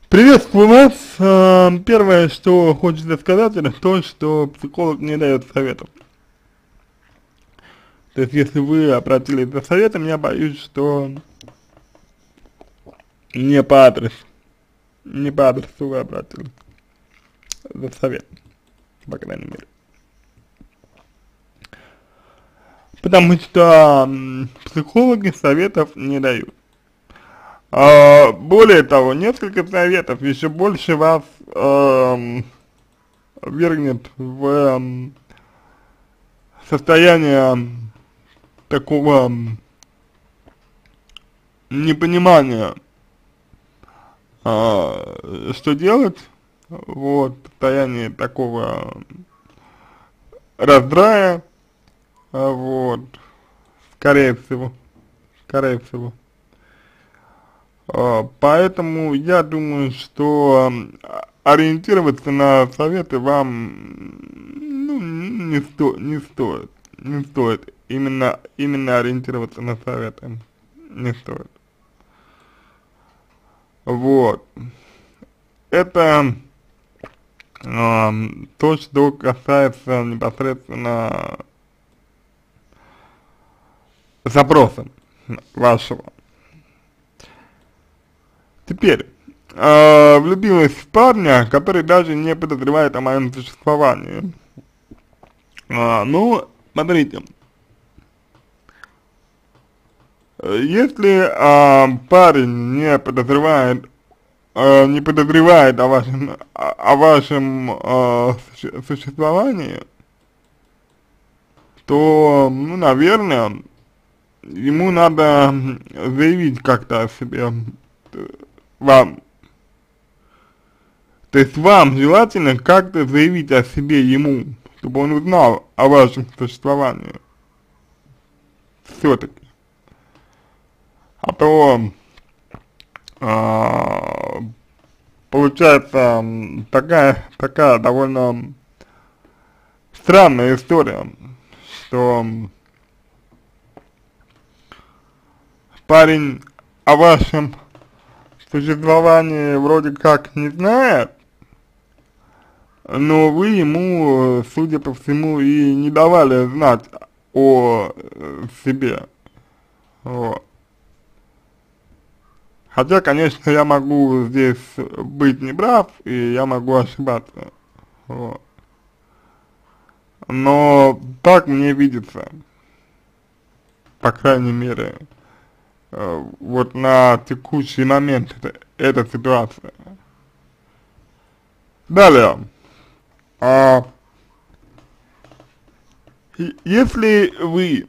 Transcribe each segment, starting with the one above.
Приветствую вас. Первое, что хочется сказать, это то, что психолог не дает советов. То есть, если вы обратились за советом, я боюсь, что не по адресу, не по адресу вы обратились за советом, по крайней мере. Потому что психологи советов не дают. Более того, несколько советов еще больше вас вергнет в состояние такого непонимания, что делать, вот, состояние такого раздрая, вот, скорее всего, скорее всего. Поэтому я думаю, что ориентироваться на советы вам, ну, не стоит, именно ориентироваться на советы не стоит. Вот, это то, что касается непосредственно запроса вашего. Теперь, влюбилась в парня, который даже не подозревает о моем существовании. Ну, смотрите, если парень не подозревает о вашем существовании, то, ну, наверное, ему надо заявить как-то о себе, вам. То есть вам желательно как-то заявить о себе ему, чтобы он узнал о вашем существовании. Все-таки. А то получается такая довольно странная история, что парень о вашем существовании вроде как не знает, но вы ему, судя по всему, и не давали знать о себе. Вот. Хотя, конечно, я могу здесь быть неправ, и я могу ошибаться. Вот. Но так мне видится, по крайней мере, вот на текущий момент эта ситуация. Далее, если вы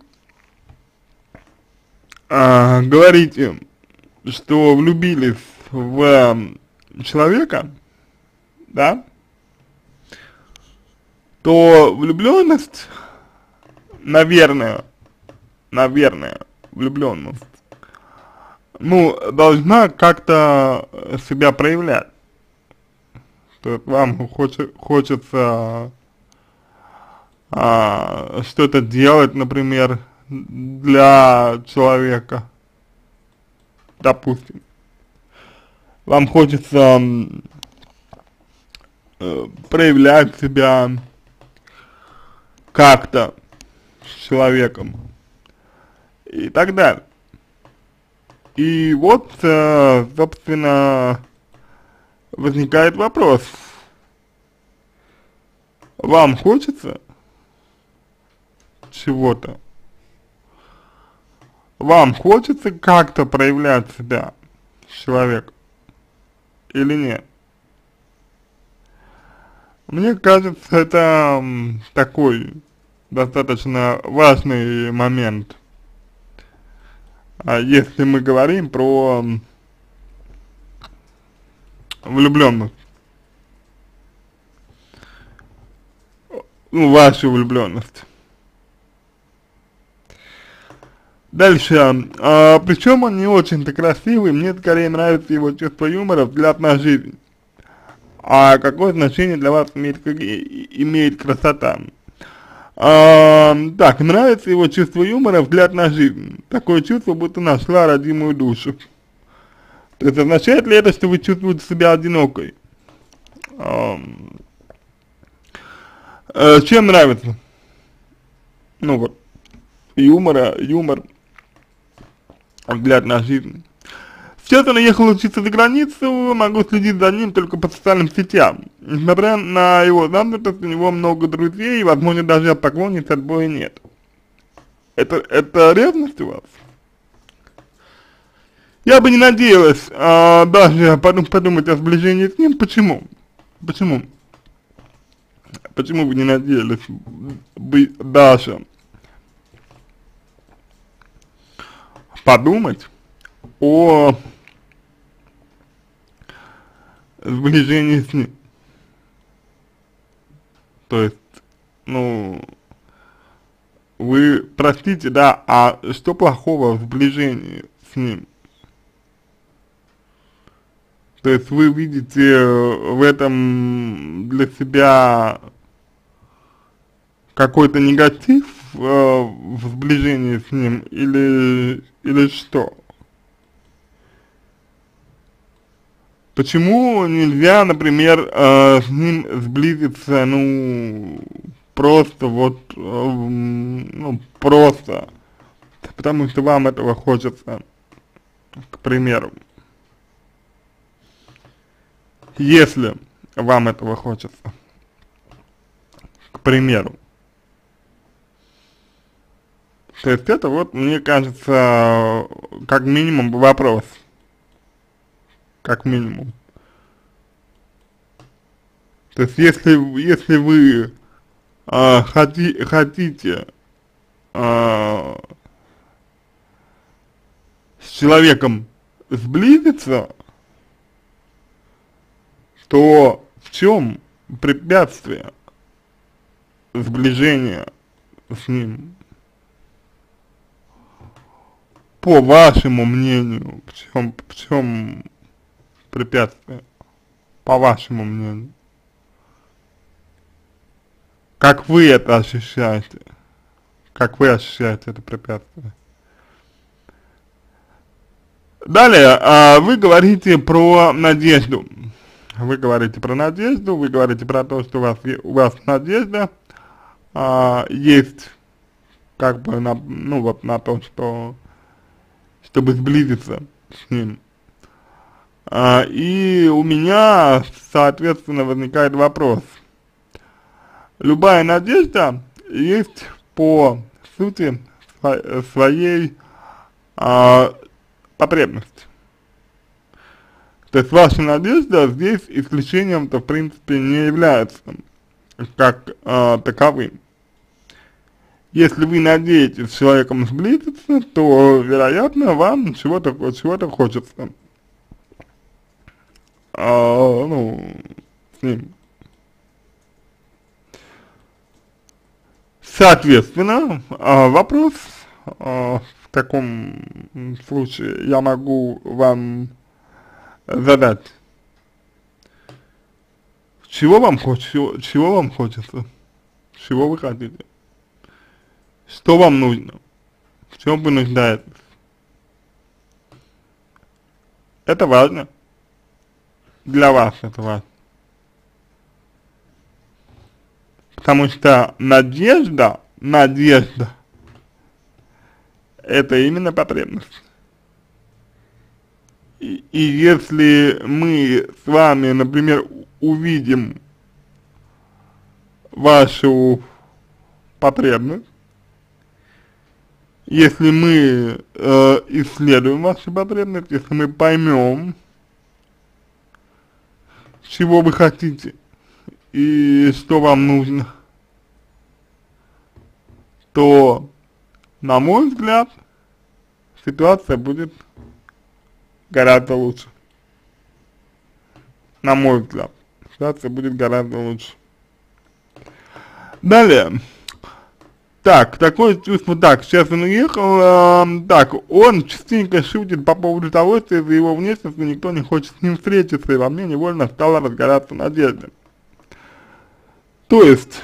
говорите, что влюбились в человека, да, то влюбленность, наверное, влюбленность, ну, должна как-то себя проявлять. То есть вам хочется что-то делать, например, для человека, допустим. Вам хочется проявлять себя как-то с человеком и так далее. И вот, собственно, возникает вопрос. Вам хочется чего-то? Вам хочется как-то проявлять себя с человеком или нет? Мне кажется, это такой достаточно важный момент. Если мы говорим про влюбленность, ну, вашу влюбленность. Дальше, причем он не очень-то красивый, мне скорее нравится его чувство юмора, взгляд на жизнь. А какое значение для вас имеет красота? Так, нравится его чувство юмора, взгляд на жизнь. Такое чувство, будто нашла родимую душу. То есть означает ли это, что вы чувствуете себя одинокой? Чем нравится? Ну вот, юмор, взгляд на жизнь. Сейчас я наехал учиться за границу, могу следить за ним только по социальным сетям. Несмотря на его занятость, у него много друзей, и, возможно, даже от поклонниц отбоя нет. Это ревность у вас? Я бы не надеялась даже подумать о сближении с ним. Почему? Почему? Почему вы не надеялись бы даже подумать о сближении с ним? То есть, ну, вы, простите, да, а что плохого в сближении с ним? То есть вы видите в этом для себя какой-то негатив в сближении с ним или что? Почему нельзя, например, с ним сблизиться, ну, просто вот, ну, просто, потому что вам этого хочется, к примеру, если вам этого хочется, к примеру. То есть это вот, мне кажется, как минимум вопрос, как минимум. То есть если вы хотите с человеком сблизиться, то в чем препятствие сближения с ним? По вашему мнению, в чем препятствие? По вашему мнению. Как вы это ощущаете? Как вы ощущаете это препятствие? Далее, вы говорите про надежду. Вы говорите про надежду, вы говорите про то, что у вас надежда есть, как бы, ну вот, на то, что, чтобы сблизиться с ним. И у меня, соответственно, возникает вопрос. Любая надежда есть по сути своей потребности. То есть ваша надежда здесь исключением-то в принципе не является как таковым. Если вы надеетесь с человеком сблизиться, то, вероятно, вам чего-то хочется, ну, с ним. Соответственно, вопрос в таком случае я могу вам задать. Чего вам хочется? Чего вы хотите? Что вам нужно? В чем вы нуждаетесь? Это важно. Для вас это важно. Потому что надежда, это именно потребность. И если мы с вами, например, увидим вашу потребность, если мы исследуем вашу потребность, если мы поймем, чего вы хотите и что вам нужно, то, на мой взгляд, ситуация будет гораздо лучше. На мой взгляд, ситуация будет гораздо лучше. Далее. Так, такое чувство, так, сейчас он уехал, так, он частенько шутит по поводу того, что из-за его внешности никто не хочет с ним встретиться, и во мне невольно стала разгораться надежда. То есть,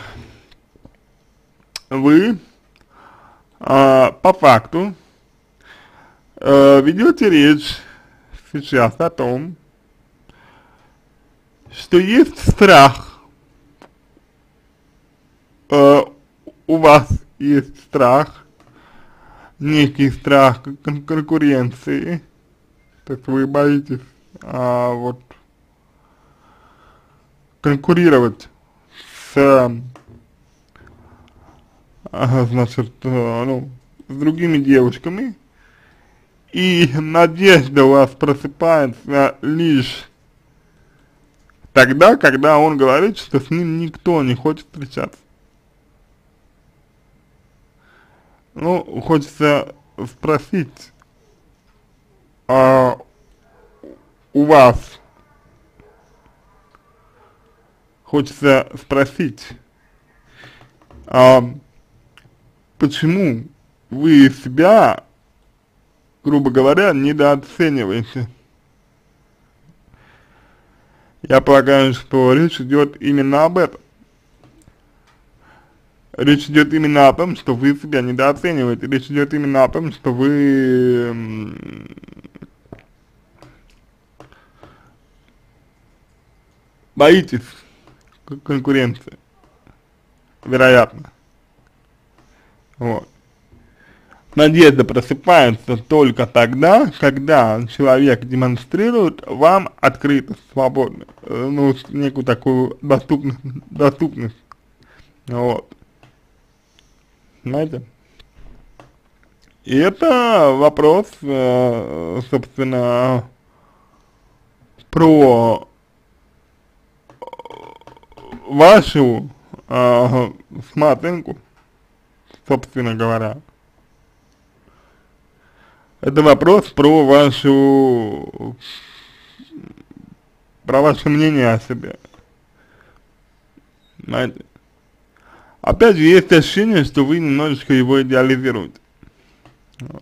вы, по факту, ведете речь сейчас о том, что есть страх, у вас есть страх, некий страх конкуренции, то есть вы боитесь, вот, конкурировать с, значит, ну, с другими девушками, и надежда у вас просыпается лишь тогда, когда он говорит, что с ним никто не хочет встречаться. Ну, хочется спросить, у вас, хочется спросить, почему вы себя, грубо говоря, недооцениваете? Я полагаю, что речь идет именно об этом. Речь идет именно о том, что вы себя недооцениваете. Речь идет именно о том, что вы боитесь конкуренции, вероятно. Вот. Надежда просыпается только тогда, когда человек демонстрирует вам открытость, свободность, ну, некую такую доступность, вот. Знаете? И это вопрос, собственно, про вашу самооценку, собственно говоря. Это вопрос про ваше мнение о себе. Знаете? Опять же, есть ощущение, что вы немножечко его идеализируете. Вот.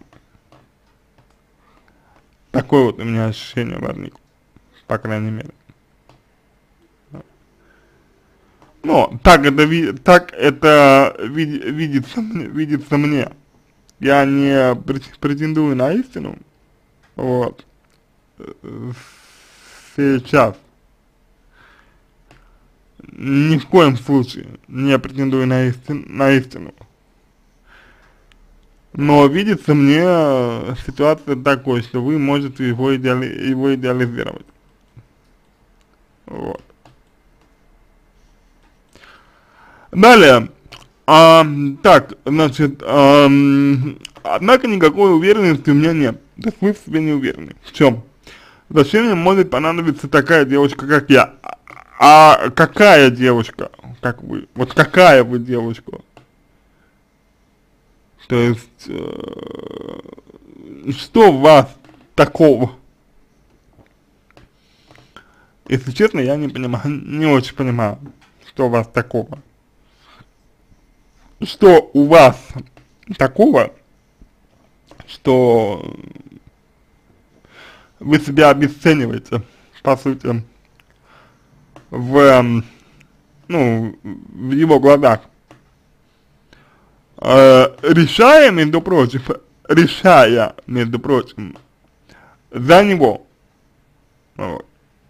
Такое вот у меня ощущение возникло, по крайней мере. Ну, так это видится мне. Я не претендую на истину, вот, сейчас. Ни в коем случае не претендую на истину. Но видится мне ситуация такой, что вы можете его идеализировать. Вот. Далее. Так, значит, однако никакой уверенности у меня нет. То есть вы в себе не уверены. В чем? Зачем мне может понадобиться такая девушка, как я? А какая девушка, как вы? Вот какая вы девушка? То есть, что в вас такого? Если честно, я не понимаю, не очень понимаю, что у вас такого. Что у вас такого, что вы себя обесцениваете, по сути, в его глазах, решая, между прочим, за него, вот.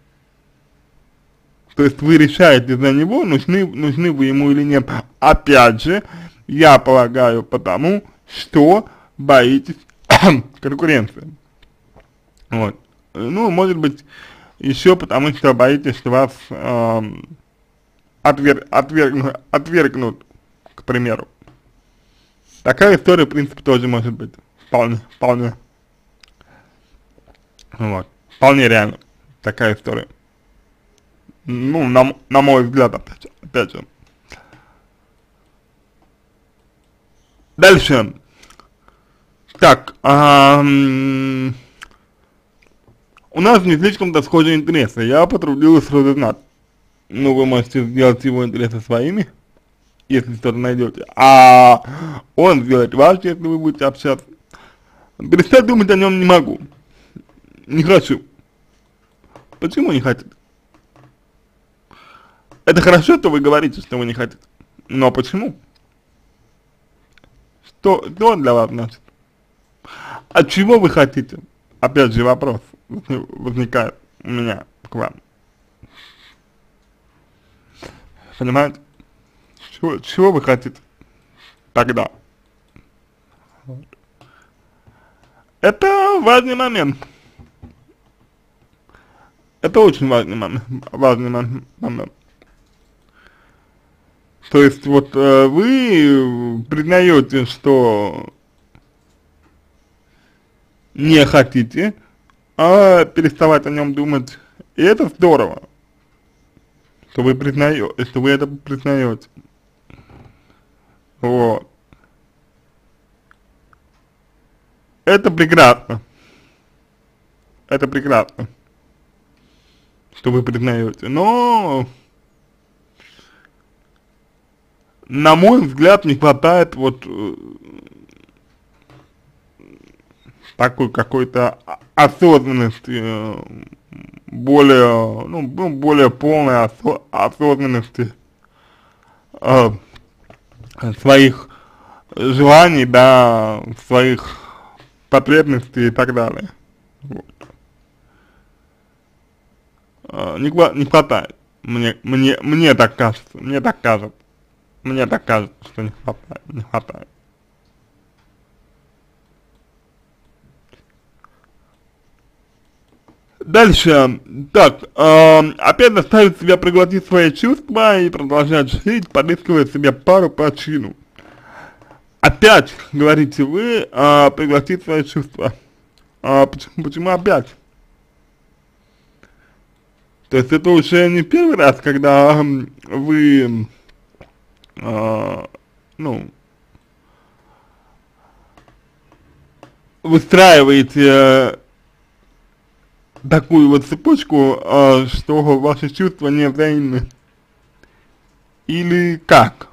То есть вы решаете за него, нужны вы ему или нет. Опять же, я полагаю, потому что боитесь конкуренции. Вот. Ну, может быть, еще потому что боитесь, что вас отвергнут, к примеру. Такая история, в принципе, тоже может быть. Вполне. Вот. Вполне реально. Такая история. Ну, на мой взгляд, опять же. Дальше. Так, у нас не слишком-то схожие интересы. Я потрудился разузнать. Ну, вы можете сделать его интересы своими, если что-то найдете. А он сделает ваши, если вы будете общаться. Перестать думать о нем не могу. Не хочу. Почему не хотите? Это хорошо, что вы говорите, что вы не хотите. Но почему? Что для вас значит? От чего вы хотите? Опять же вопрос. возникает у меня к вам. Понимаете? Чего вы хотите тогда? Вот. Это важный момент. Это очень важный момент. То есть вот вы признаете, что не хотите, а переставать о нем думать. И это здорово, что вы это признаете. Вот. Это прекрасно. Это прекрасно, что вы признаете. Но, на мой взгляд, не хватает вот такой какой-то осознанности, более полной осознанности своих желаний, да, своих потребностей и так далее. Вот. Не хватает. Мне так кажется, мне так кажется, что не хватает. Дальше, так, опять заставить себя проглотить свои чувства и продолжать жить, подыскивая себе пару по чину. Опять, говорите вы, проглотить свои чувства. Почему опять? То есть это уже не первый раз, когда вы, выстраиваете такую вот цепочку, что ваши чувства не взаимны. Или как?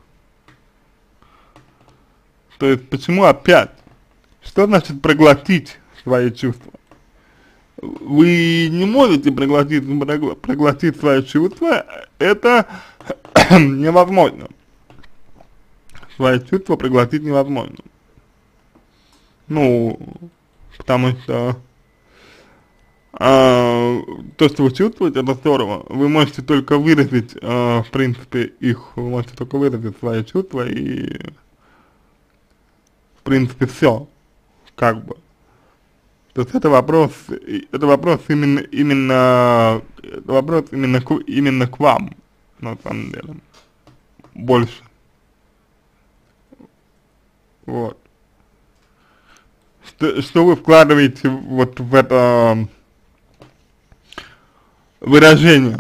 То есть почему опять? Что значит проглотить свои чувства? Вы не можете проглотить свои чувства, это невозможно. Свои чувства проглотить невозможно. Ну, потому что то, что вы чувствуете, это здорово. Вы можете только выразить, в принципе, их, вы можете только выразить свои чувства и, в принципе, все, как бы. То есть это вопрос именно к вам, на самом деле, больше. Вот. Что вы вкладываете вот в это выражение?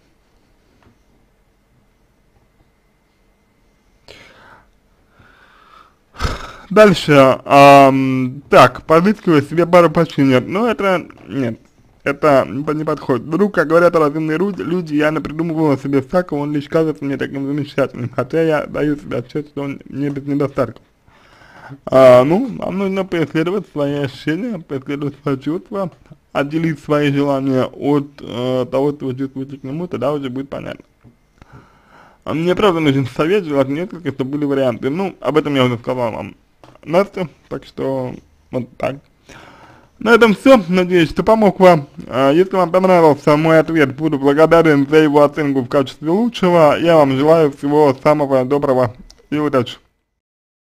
Дальше, так, подыскивая себе пару причин, нет, это не подходит. Вдруг, как говорят разумные люди, я напридумывала себе всякого, он лишь кажется мне таким замечательным, хотя я даю себе отчет, что он не без недостатков. Вам нужно преследовать свои ощущения, преследовать свои чувства, отделить свои желания от того, что вы чувствуете к нему, тогда уже будет понятно. Мне правда нужен совет, желательно несколько, чтобы были варианты. Об этом я уже сказал вам, Настя, так что вот так. На этом все, надеюсь, что помог вам. Если вам понравился мой ответ, буду благодарен за его оценку в качестве лучшего. Я вам желаю всего самого доброго и удачи.